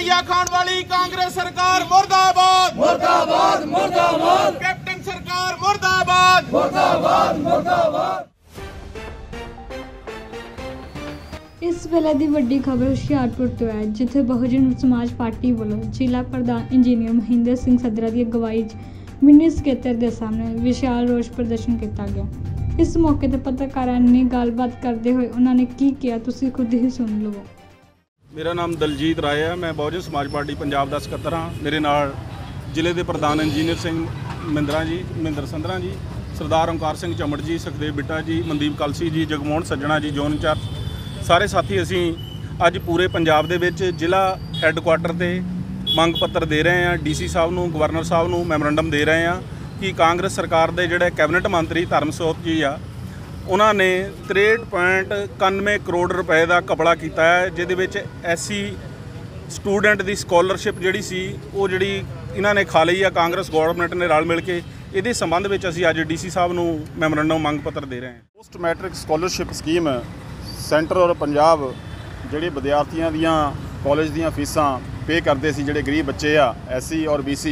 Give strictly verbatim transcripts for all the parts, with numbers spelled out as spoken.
धवैया खान वाली कांग्रेस सरकार मुर्दाबाद मुर्दाबाद मुर्दाबाद कैप्टन सरकार मुर्दाबाद मुर्दाबाद मुर्दाबाद। इस वेले की वड्डी खबर हुशियारपुर तो है, जिथे बहुजन समाज पार्टी वालों जिला प्रधान इंजीनियर महिंदर सिंह सदरा की अगवाई मिनी सकत्तर के सामने विशाल रोष प्रदर्शन किया गया। इस मौके पर पत्रकारों ने गलबात करते हुए उन्होंने की किया, तुसीं खुद ही सुन लो। मेरा नाम दलजीत राय है, मैं बहुजन समाज पार्टी पंजाब का सकत्तर हाँ। मेरे नाल जिले के प्रधान इंजीनियर सिंह महिंदरा जी महिंदर संधरा जी, सरदार ओंकार सिंह चमड़ जी, सुखदेव बिट्टा जी, मनदीप कलसी जी, जगमोहन सज्जना जी, जोन इंचार्ज सारे साथी असी अज पूरे पंजाब दे विच जिला हैडकुआटर ते मंग पत्र दे रहे हैं। डी सी साहब नूं, गवर्नर साहब नूं मैमोरेंडम दे रहे हैं कि कांग्रेस सरकार दे जिहड़े कैबिनेट मंत्री धर्मसोत जी आ उन्होंने तिरसठ पॉइंट इक्यानवे करोड़ रुपए का घपला किया है, जिहदे विच एस सी स्टूडेंट की स्कॉलरशिप जिहड़ी सी वो जिहड़ी इन्हां ने खा लई आ कांग्रेस गौरमेंट ने रल मिल के। इहदे संबंध में असीं अज डी सी साहब नूं मैमोरेंडम मंग पत्र दे रहे हैं। Post matric scholarship scheme centre और पंजाब ਜਿਹੜੇ विद्यार्थियों ਦੀਆਂ कॉलेज ਦੀਆਂ फीसां पे करते सी, ਜਿਹੜੇ गरीब बच्चे आ एस सी और बी सी,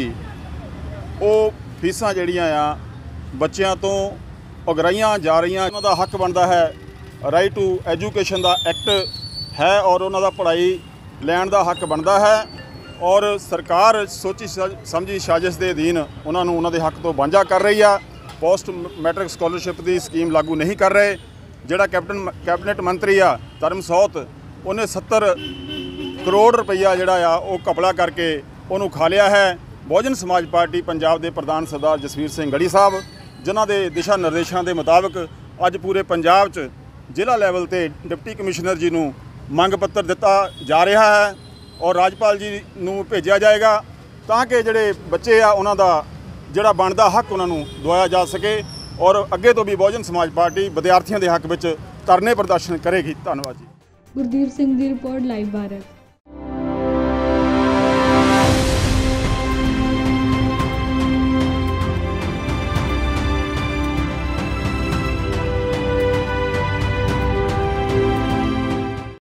ਉਹ फीसां ਜਿਹੜੀਆਂ ਆ ਬੱਚਿਆਂ ਤੋਂ ਉਗਰਾਈਆਂ ਜਾ ਰਹੀਆਂ। ਉਹਨਾਂ ਦਾ ਹੱਕ ਬਣਦਾ ਹੈ, ਰਾਈਟ ਟੂ ਐਜੂਕੇਸ਼ਨ ਦਾ ਐਕਟ ਹੈ ਔਰ ਉਹਨਾਂ ਦਾ ਪੜ੍ਹਾਈ ਲੈਣ ਦਾ ਹੱਕ ਬਣਦਾ ਹੈ। ਔਰ ਸਰਕਾਰ ਸੋਚੀ ਸਮਝੀ ਸਾਜ਼ਿਸ਼ ਦੇ ਅਧੀਨ ਉਹਨਾਂ ਨੂੰ ਉਹਨਾਂ ਦੇ ਹੱਕ ਤੋਂ ਵਾਂਝਾ ਕਰ ਰਹੀ ਆ। पोस्ट मैट्रिक स्कॉलरशिप की स्कीम लागू नहीं कर रहे। ਜਿਹੜਾ कैप्टन कैबिनेट मंत्री आ धर्मसोत, ਉਹਨੇ सत्तर करोड़ रुपया ਜਿਹੜਾ ਆ ਉਹ ਘਪਲਾ ਕਰਕੇ ਉਹਨੂੰ ਖਾ ਲਿਆ ਹੈ। बहुजन समाज पार्टी पंजाब के प्रधान सरदार जसवीर सिंह गढ़ी साहब, जिन्हां दे दिशा निर्देशों के मुताबिक अज पूरे पंजाब च जिला लैवल ते डिप्टी कमिश्नर जी नूं मंग पत्र दिता जा रहा है और राजपाल जी नूं भेजा जाएगा तां कि जिहड़े बच्चे आ उन्हां दा जिहड़ा बनदा हक उन्हां नूं दवाया जा सके। और अगे तो भी बहुजन समाज पार्टी विद्यार्थियों के हक में धरने प्रदर्शन करेगी। धन्यवाद जी। गुरदीप सिंह की रिपोर्ट, लाइव भारत।